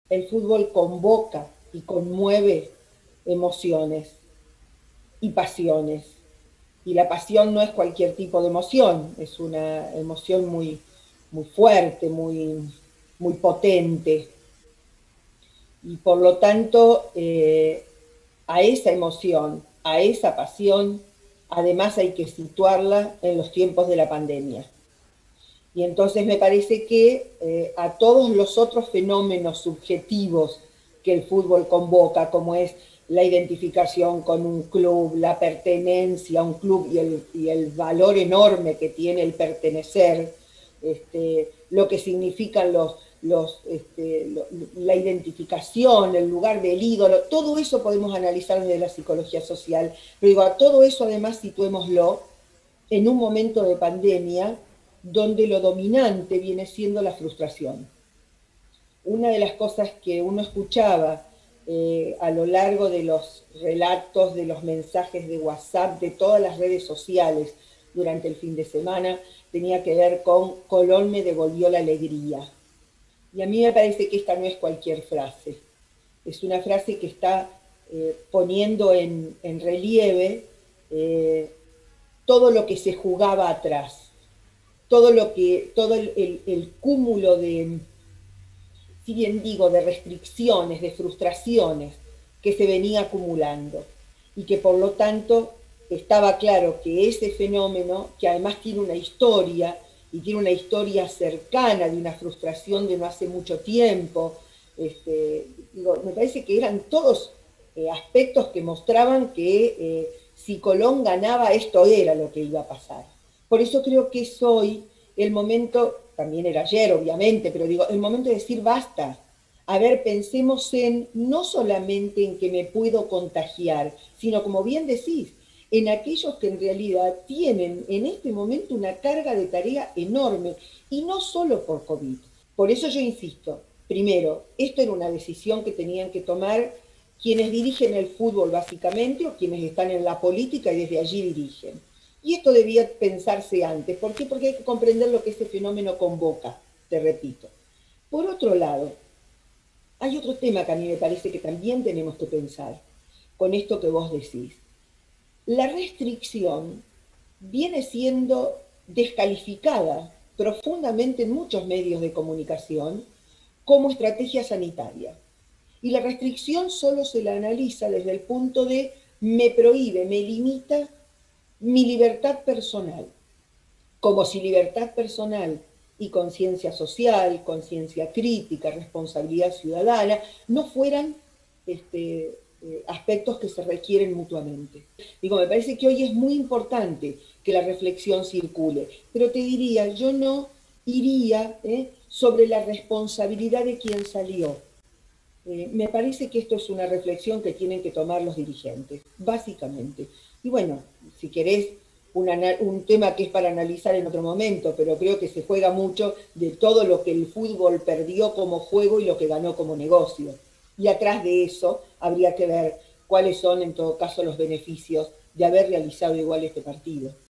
El fútbol convoca y conmueve emociones y pasiones. Y la pasión no es cualquier tipo de emoción, es una emoción muy fuerte, muy potente. Y por lo tanto, a esa emoción, a esa pasión, además hay que situarla en los tiempos de la pandemia. Y entonces me parece que a todos los otros fenómenos subjetivos que el fútbol convoca, como es la identificación con un club, la pertenencia a un club y el valor enorme que tiene el pertenecer, lo que significan la identificación, el lugar del ídolo, todo eso podemos analizar desde la psicología social. Pero digo, a todo eso además situémoslo en un momento de pandemia donde lo dominante viene siendo la frustración. Una de las cosas que uno escuchaba a lo largo de los relatos, de los mensajes de WhatsApp, de todas las redes sociales durante el fin de semana, tenía que ver con Colón me devolvió la alegría. Y a mí me parece que esta no es cualquier frase, es una frase que está poniendo en relieve todo lo que se jugaba atrás, todo el cúmulo de, si bien digo, de restricciones, de frustraciones que se venía acumulando y que por lo tanto estaba claro que ese fenómeno, que además tiene una historia y tiene una historia cercana de una frustración de no hace mucho tiempo, me parece que eran todos aspectos que mostraban que si Colón ganaba esto era lo que iba a pasar. Por eso creo que es hoy el momento, también era ayer obviamente, pero digo, el momento de decir basta. A ver, pensemos en no solamente en que me puedo contagiar, sino como bien decís, en aquellos que en realidad tienen en este momento una carga de tarea enorme, y no solo por COVID. Por eso yo insisto, primero, esto era una decisión que tenían que tomar quienes dirigen el fútbol básicamente o quienes están en la política y desde allí dirigen. Y esto debía pensarse antes. ¿Por qué? Porque hay que comprender lo que este fenómeno convoca, te repito. Por otro lado, hay otro tema que a mí me parece que también tenemos que pensar con esto que vos decís. La restricción viene siendo descalificada profundamente en muchos medios de comunicación como estrategia sanitaria. Y la restricción solo se la analiza desde el punto de me prohíbe, me limita mi libertad personal, como si libertad personal y conciencia social, conciencia crítica, responsabilidad ciudadana, no fueran aspectos que se requieren mutuamente. Digo, me parece que hoy es muy importante que la reflexión circule, pero te diría, yo no iría sobre la responsabilidad de quien salió. Me parece que esto es una reflexión que tienen que tomar los dirigentes, básicamente. Y bueno, si querés, un tema que es para analizar en otro momento, pero creo que se juega mucho de todo lo que el fútbol perdió como juego y lo que ganó como negocio. Y atrás de eso habría que ver cuáles son, en todo caso, los beneficios de haber realizado igual este partido.